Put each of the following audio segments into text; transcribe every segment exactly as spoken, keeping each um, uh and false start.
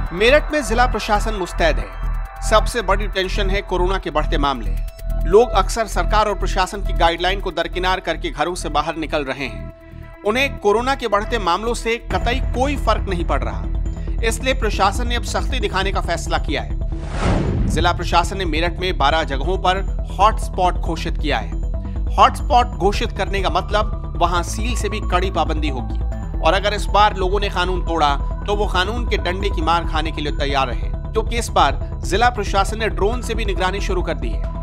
मेरठ में जिला प्रशासन मुस्तैद है। सबसे बड़ी टेंशन है कोरोना के बढ़ते मामले। लोग अक्सर सरकार और प्रशासन की गाइडलाइन को दरकिनार करके घरों से बाहर निकल रहे हैं। उन्हें कोरोना के बढ़ते मामलों से कतई कोई फर्क नहीं पड़ रहा, इसलिए प्रशासन ने अब सख्ती दिखाने का फैसला किया है। जिला प्रशासन ने मेरठ में बारह जगहों पर हॉटस्पॉट घोषित किया है। हॉटस्पॉट घोषित करने का मतलब वहां सील से भी कड़ी पाबंदी होगी, और अगर इस बार लोगों ने कानून तोड़ा तो वो कानून के डंडे की मार खाने के लिए तैयार रहे, क्योंकि इस बार जिला प्रशासन ने ड्रोन से भी निगरानी शुरू कर दी है।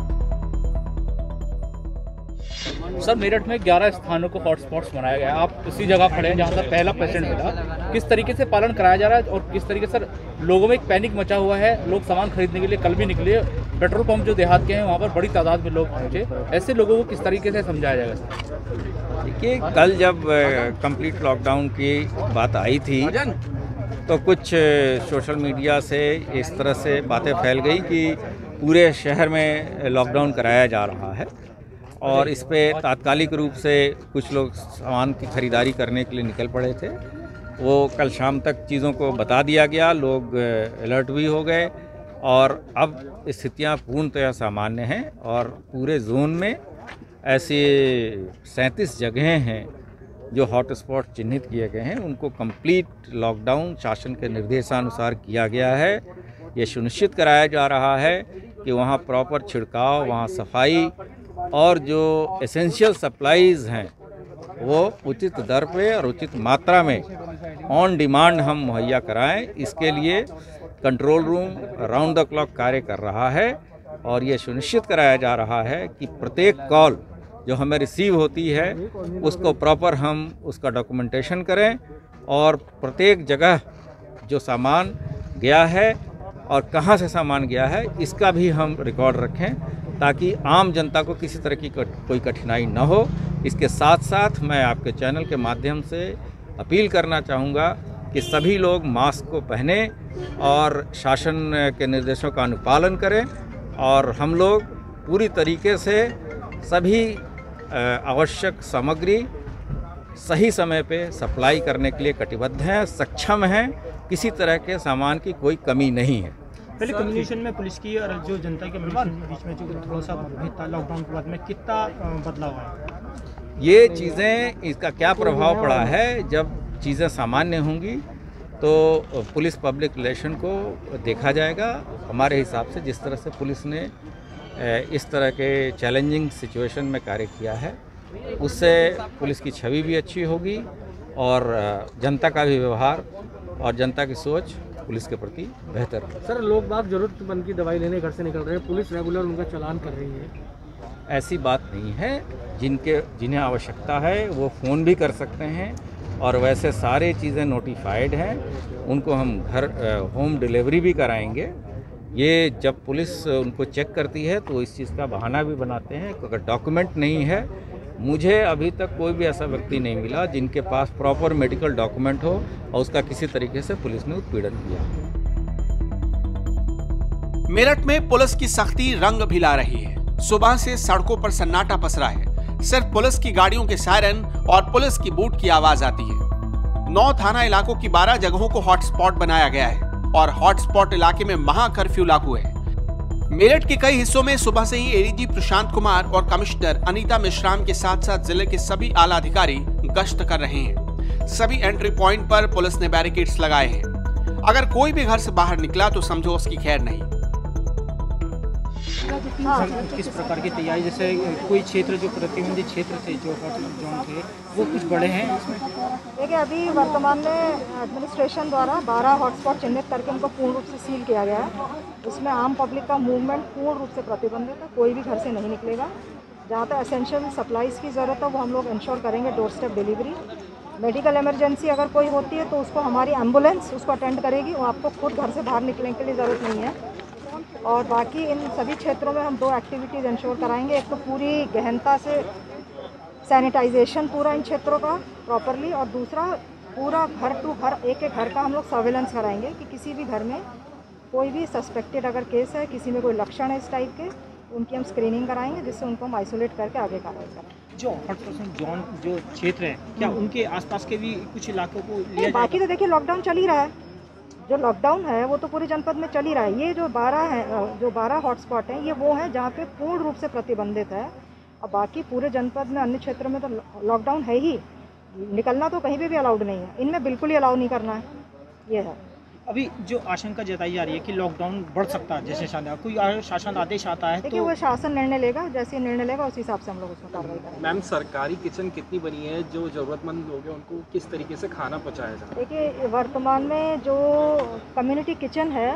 सर, मेरठ में ग्यारह स्थानों को हॉटस्पॉट्स बनाया गया है। आप उसी जगह खड़े हैं जहां से पहला पेशेंट मिला। किस तरीके से पालन कराया जा रहा है और किस तरीके से सर लोगों में एक पैनिक मचा हुआ है? लोग सामान खरीदने के लिए कल भी निकले, पेट्रोल पंप जो देहात के हैं वहाँ पर बड़ी तादाद में लोग पहुँचे। ऐसे लोगों को किस तरीके से समझाया जाएगा सर? देखिए, कल जब कंप्लीट लॉकडाउन की बात आई थी तो कुछ सोशल मीडिया से इस तरह से बातें फैल गई कि पूरे शहर में लॉकडाउन कराया जा रहा है, और इस पे तात्कालिक रूप से कुछ लोग सामान की खरीदारी करने के लिए निकल पड़े थे। वो कल शाम तक चीज़ों को बता दिया गया, लोग अलर्ट भी हो गए, और अब स्थितियाँ पूर्णतः सामान्य हैं। और पूरे जोन में ऐसे सैंतीस जगहें हैं जो हॉटस्पॉट चिन्हित किए गए हैं, उनको कंप्लीट लॉकडाउन शासन के निर्देशानुसार किया गया है। ये सुनिश्चित कराया जा रहा है कि वहाँ प्रॉपर छिड़काव, वहाँ सफाई और जो एसेंशियल सप्लाईज़ हैं वो उचित दर पे और उचित मात्रा में ऑन डिमांड हम मुहैया कराएं। इसके लिए control room round the clock कार्य कर रहा है, और ये सुनिश्चित कराया जा रहा है कि प्रत्येक कॉल जो हमें रिसीव होती है उसको प्रॉपर हम उसका डॉक्यूमेंटेशन करें, और प्रत्येक जगह जो सामान गया है और कहाँ से सामान गया है इसका भी हम रिकॉर्ड रखें, ताकि आम जनता को किसी तरह की कोई कठिनाई न हो। इसके साथ साथ मैं आपके चैनल के माध्यम से अपील करना चाहूँगा कि सभी लोग मास्क को पहने और शासन के निर्देशों का अनुपालन करें, और हम लोग पूरी तरीके से सभी आवश्यक सामग्री सही समय पे सप्लाई करने के लिए कटिबद्ध हैं, सक्षम हैं। किसी तरह के सामान की कोई कमी नहीं है। पहले कम्युनिकेशन में पुलिस की और जो जनता के बीच में जो थोड़ा सा मतभेद था लॉकडाउन के बाद में, कितना बदलाव आया? ये चीज़ें, इसका क्या प्रभाव पड़ा है? जब चीज़ें सामान्य होंगी तो पुलिस पब्लिक रिलेशन को देखा जाएगा। हमारे हिसाब से जिस तरह से पुलिस ने इस तरह के चैलेंजिंग सिचुएशन में कार्य किया है, उससे पुलिस की छवि भी अच्छी होगी, और जनता का भी व्यवहार और जनता की सोच पुलिस के प्रति बेहतर है। सर, लोग बाग जरूरतमंद की दवाई लेने घर से निकल रहे हैं, पुलिस रेगुलर उनका चालान कर रही है। ऐसी बात नहीं है। जिनके जिन्हें आवश्यकता है वो फ़ोन भी कर सकते हैं, और वैसे सारे चीज़ें नोटिफाइड हैं, उनको हम घर होम डिलीवरी भी कराएंगे। ये जब पुलिस उनको चेक करती है तो इस चीज़ का बहाना भी बनाते हैं। अगर डॉक्यूमेंट नहीं है, मुझे अभी तक कोई भी ऐसा व्यक्ति नहीं मिला जिनके पास प्रॉपर मेडिकल डॉक्यूमेंट हो और उसका किसी तरीके से पुलिस ने उत्पीड़न किया। मेरठ में पुलिस की सख्ती रंग भी ला रही है। सुबह से सड़कों पर सन्नाटा पसरा है। सिर्फ पुलिस की गाड़ियों के सायरन और पुलिस की बूट की आवाज आती है। नौ थाना इलाकों की बारह जगहों को हॉटस्पॉट बनाया गया है, और हॉटस्पॉट इलाके में महा कर्फ्यू लागू है। मेरठ के कई हिस्सों में सुबह से ही एडीजी प्रशांत कुमार और कमिश्नर अनीता मिश्राम के साथ साथ जिले के सभी आला अधिकारी गश्त कर रहे हैं। सभी एंट्री पॉइंट पर पुलिस ने बैरिकेड्स लगाए हैं। अगर कोई भी घर से बाहर निकला तो समझो उसकी खैर नहीं। हाँ। किस प्रकार की तैयारी, जैसे कोई क्षेत्र जो प्रतिबंधित क्षेत्र थे, जो जोन थे, वो कुछ बड़े हैं इसमें? देखिए, अभी वर्तमान में एडमिनिस्ट्रेशन द्वारा बारह हॉटस्पॉट चिन्हित करके उनको पूर्ण रूप से सील किया गया है। उसमें आम पब्लिक का मूवमेंट पूर्ण रूप से प्रतिबंधित है। कोई भी घर से नहीं निकलेगा। जहाँ तक एसेंशियल सप्लाईज़ की ज़रूरत है वो हम लोग इंश्योर करेंगे, door step delivery. Medical emergency अगर कोई होती है तो उसको हमारी एम्बुलेंस उसको अटेंड करेगी, वो आपको खुद घर से बाहर निकलने के लिए ज़रूरत नहीं है। और बाकी इन सभी क्षेत्रों में हम दो एक्टिविटीज़ इंश्योर कराएंगे। एक तो पूरी गहनता से सैनिटाइजेशन पूरा इन क्षेत्रों का प्रॉपरली, और दूसरा पूरा घर टू घर एक एक घर का हम लोग सर्वेलेंस कराएंगे कि किसी भी घर में कोई भी सस्पेक्टेड अगर केस है, किसी में कोई लक्षण है इस टाइप के, उनकी हम स्क्रीनिंग कराएंगे, जिससे उनको हम आइसोलेट करके आगे कार्रवाई करें। जो हॉटस्पॉट जोन जो क्षेत्र है, क्या उनके आसपास के भी कुछ इलाकों को लिया? बाकी तो देखिए लॉकडाउन चल ही रहा है, जो लॉकडाउन है वो तो पूरे जनपद में चल ही रहा है। ये जो बारह है, जो बारह हॉटस्पॉट हैं, ये वो हैं जहाँ पे पूर्ण रूप से प्रतिबंधित है। और बाकी पूरे जनपद में अन्य क्षेत्रों में तो लॉकडाउन है ही, निकलना तो कहीं भी भी अलाउड नहीं है। इनमें बिल्कुल ही अलाउ नहीं करना है, ये है। अभी जो आशंका जताई जा रही है कि लॉकडाउन बढ़ सकता है, जैसे शासन कोई शासन आदेश आता है देखिए तो वो शासन निर्णय लेगा, जैसे निर्णय लेगा उस हिसाब से हम लोग उसमें कार्रवाई करेंगे। मैम, सरकारी किचन कितनी बनी है? जो ज़रूरतमंद लोग हैं उनको किस तरीके से खाना पहुँचाया जाए? देखिए वर्तमान में जो कम्युनिटी किचन है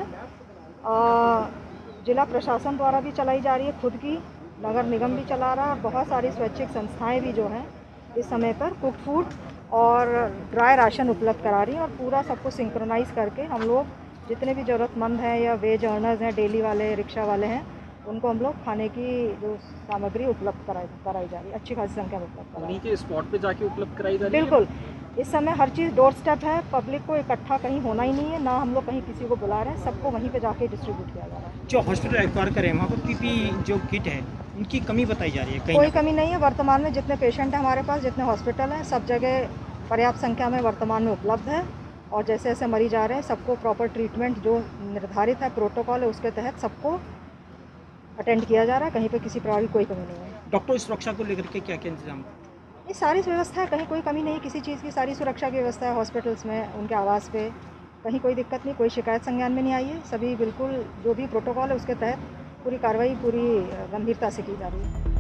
जिला प्रशासन द्वारा भी चलाई जा रही है, खुद की नगर निगम भी चला रहा है, और बहुत सारी स्वैच्छिक संस्थाएं भी जो हैं इस समय पर कुक फूड और ड्राई राशन उपलब्ध करा रही हैं। और पूरा सबको सिंक्रोनाइज़ करके हम लोग जितने भी ज़रूरतमंद हैं या वेज अर्नर्स हैं, डेली वाले, रिक्शा वाले हैं, उनको हम लोग खाने की जो सामग्री उपलब्ध कराई कराई जा रही है, अच्छी खासी संख्या में उपलब्ध कराई। उन्हीं के स्पॉट पे जाके उपलब्ध कराई जा रही है? बिल्कुल, इस समय हर चीज़ डोर स्टेप है, पब्लिक को इकट्ठा कहीं होना ही नहीं है, ना हम लोग कहीं किसी को बुला रहे हैं, सबको वहीं पे जाके डिस्ट्रीब्यूट किया जा रहा है। जो हॉस्पिटल एक्वायर करें वहाँ पर पीपी जो किट है उनकी कमी बताई जा रही है? कोई कमी नहीं है। वर्तमान में जितने पेशेंट हैं हमारे पास, जितने हॉस्पिटल हैं, सब जगह पर्याप्त संख्या में वर्तमान में उपलब्ध है। और जैसे जैसे मरीज आ रहे हैं सबको प्रॉपर ट्रीटमेंट जो निर्धारित है, प्रोटोकॉल है, उसके तहत सबको अटेंड किया जा रहा है। कहीं पे किसी प्रकार की कोई कमी नहीं है। डॉक्टर सुरक्षा को लेकर के क्या क्या इंतजाम? ये सारी व्यवस्था है, कहीं कोई कमी नहीं है किसी चीज़ की। सारी सुरक्षा की व्यवस्था है हॉस्पिटल्स में, उनके आवास पे, कहीं कोई दिक्कत नहीं, कोई शिकायत संज्ञान में नहीं आई है। सभी बिल्कुल जो भी प्रोटोकॉल है उसके तहत पूरी कार्रवाई पूरी गंभीरता से की जा रही है।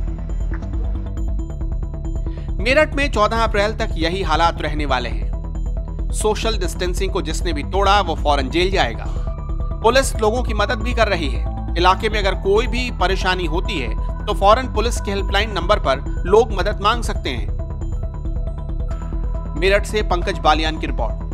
मेरठ में चौदह अप्रैल तक यही हालात रहने वाले हैं। सोशल डिस्टेंसिंग को जिसने भी तोड़ा वो फौरन जेल जाएगा। पुलिस लोगों की मदद भी कर रही है। इलाके में अगर कोई भी परेशानी होती है तो फौरन पुलिस के हेल्पलाइन नंबर पर लोग मदद मांग सकते हैं। मेरठ से पंकज बालियान की रिपोर्ट।